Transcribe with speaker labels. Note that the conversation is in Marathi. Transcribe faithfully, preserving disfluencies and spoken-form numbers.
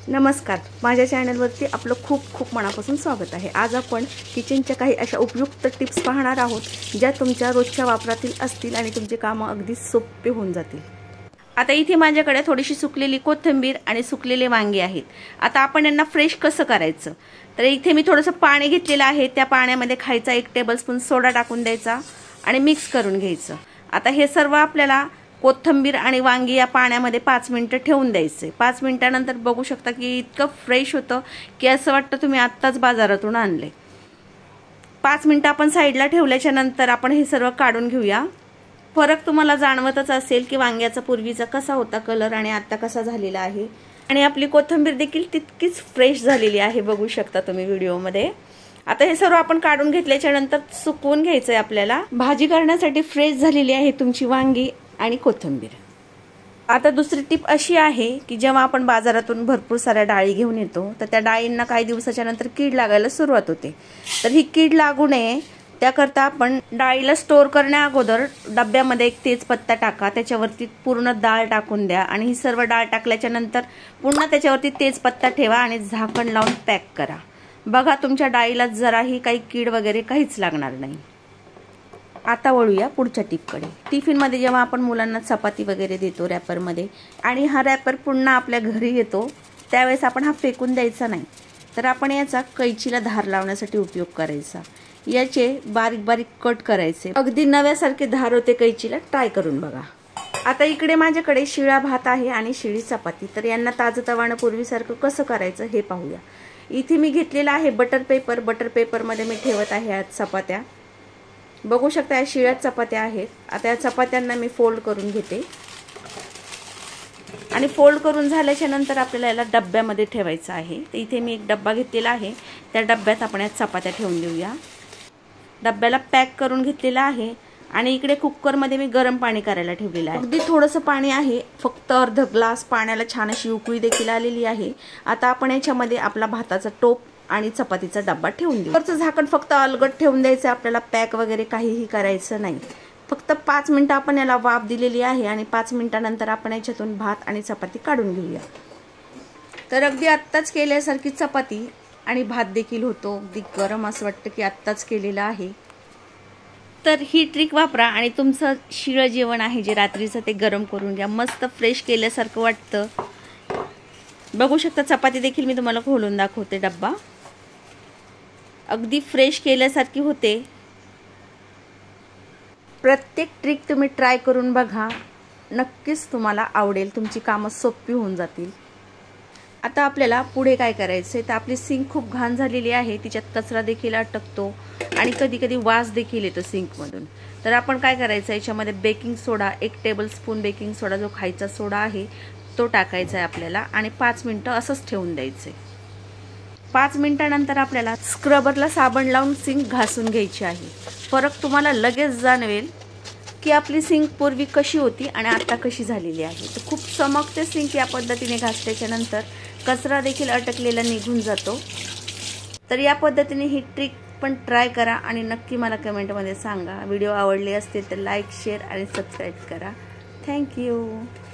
Speaker 1: नमस्कार, माझ्या चॅनलवरती आपलं खूप खूप मनापासून स्वागत आहे। आज आपण किचनच्या काही अशा उपयुक्त टिप्स पाहणार आहोत ज्या तुमच्या रोजच्या वापरातील असतील आणि तुमचे काम अगदी सोपे होऊन जातील। आता इथे माझ्याकडे थोडीशी सुकलेली कोथिंबीर आणि सुकलेले वांगे आहेत। आता आपण यांना फ्रेश कसं करायचं, तर इथे मी थोडंसं पाणी घेतलेलं आहे। त्या पाण्यामध्ये खायचा एक टेबलस्पून सोडा टाकून द्यायचा आणि मिक्स करून घ्यायचं। आता हे सर्व आपल्याला कोथिंबीर आणि वांगी या पाण्यामध्ये पाच मिनिटं ठेवून द्यायचे। पाच मिनिटानंतर बघू शकता की इतकं फ्रेश होतं की असं वाटतं तुम्ही आत्ताच बाजारातून आणले। पाच मिनिटं आपण साईडला ठेवल्याच्या नंतर आपण हे सर्व काढून घेऊया। फरक तुम्हाला जाणवतच असेल की वांग्याचा पूर्वीचा कसा होता कलर आणि आता कसा झालेला आहे। आणि आपली कोथिंबीर देखील तितकीच फ्रेश झालेली आहे, बघू शकता तुम्ही व्हिडिओमध्ये। आता हे सर्व आपण काढून घेतल्याच्या नंतर सुकवून घ्यायचंय आपल्याला। भाजी करण्यासाठी फ्रेश झालेली आहे तुमची वांगी आणि कोथिंबीर। आता दुसरी टिप अशी आहे की जेव्हा आपण बाजारातून भरपूर साऱ्या डाळी घेऊन येतो तर त्या डाळींना काही दिवसाच्या नंतर कीड लागायला सुरुवात होते। तर ही कीड लागू नये त्याकरता आपण डाळीला स्टोर करण्या अगोदर डब्यामध्ये एक तेजपत्ता टाका, त्याच्यावरती पूर्ण डाळ टाकून द्या आणि ही सर्व डाळ टाकल्याच्या नंतर पुन्हा त्याच्यावरती तेजपत्ता ठेवा आणि झाकण लावून पॅक करा। बघा तुमच्या डाळीला जराही काही कीड वगैरे काहीच लागणार नाही। आता वळूया पुढच्या टिपकडे। टिफिनमध्ये जेव्हा आपण मुलांना चपाती वगैरे देतो रॅपरमध्ये आणि हा रॅपर पुन्हा आपल्या घरी येतो त्यावेळेस आपण हा फेकून द्यायचा नाही, तर आपण याचा कैचीला धार लावण्यासाठी उपयोग करायचा। याचे बारीक बारीक कट करायचे, अगदी नव्यासारखे धार होते कैचीला, ट्राय करून बघा। आता इकडे माझ्याकडे शिळा भात आहे आणि शिळी चपाती, तर यांना ताजतवानं पूर्वीसारखं कसं करायचं हे पाहूया। इथे मी घेतलेला आहे बटर पेपर। बटर पेपरमध्ये मी ठेवत आहे आज चपात्या। बघू शकता या शिळ्या चपात्या आहेत। आता या चपात्यांना मी फोल्ड करून घेते आणि फोल्ड करून झाल्याच्या नंतर आपल्याला याला डब्यामध्ये ठेवायचं आहे। तर इथे मी एक डब्बा घेतलेला आहे, त्या डब्यात आपण या चपात्या ठेवून देऊया। डब्याला पॅक करून घेतलेला आहे आणि इकडे कुकरमध्ये मी गरम पाणी करायला ठेवलेलं आहे। अगदी थोडंसं पाणी आहे, फक्त अर्ध ग्लास पाण्याला छान अशी उकळी देखील आलेली आहे। आता आपण याच्यामध्ये आपला भाताचा टोप आणि चपातीचा डब्बा ठेवून देऊ। वरचं झाकण फक्त अलगट ठेवून द्यायचं, आपल्याला पॅक वगैरे काहीही करायचं नाही। फक्त पाच मिनिटं आपण याला वाफ दिलेली आहे आणि पाच मिनिटानंतर आपण याच्यातून भात आणि चपाती काढून घेऊया। तर अगदी आत्ताच केल्यासारखी चपाती आणि भात देखील होतो, अगदी गरम असं वाटतं की आत्ताच केलेलं आहे। तर ही ट्रिक वापरा आणि तुमचं शिळं जेवण आहे जे रात्रीचं ते गरम करून घ्या, मस्त फ्रेश केल्यासारखं वाटतं। बघू शकता चपाती देखील मी तुम्हाला खोलून दाखवते, डब्बा अगदी फ्रेश केल्यासारखी होते। प्रत्येक ट्रिक तुम्ही ट्राय करून बघा, नक्कीच तुम्हाला आवडेल, तुमची कामं सोपी होऊन जातील। आता आपल्याला पुढे काय करायचं आहे, तर आपली सिंक खूप घाण झालेली आहे, तिच्यात कचरा देखील अटकतो आणि कधी कधी वास देखील येतो सिंकमधून। तर आपण काय करायचं, याच्यामध्ये बेकिंग सोडा, एक टेबलस्पून बेकिंग सोडा जो खायचा सोडा आहे तो टाकायचा आहे आपल्याला आणि पाच मिनिटं असंच ठेवून द्यायचं आहे। पाच मिनिटानंतर आपल्याला स्क्रबरला साबण लावून सिंक घासून घ्यायची आहे। फरक तुम्हाला लगेच जाणवेल की आपली सिंक पूर्वी कशी होती आणि आता कशी झालेली आहे। तर खूप चमकते सिंक या पद्धतीने घासल्याच्या नंतर, कचरा देखील अटकलेला निघून जातो। तर या पद्धतीने ही ट्रिक पण ट्राय करा आणि नक्की मला कमेंटमध्ये सांगा। व्हिडिओ आवडले असतील तर लाईक, शेअर आणि सबस्क्राईब करा। थँक्यू।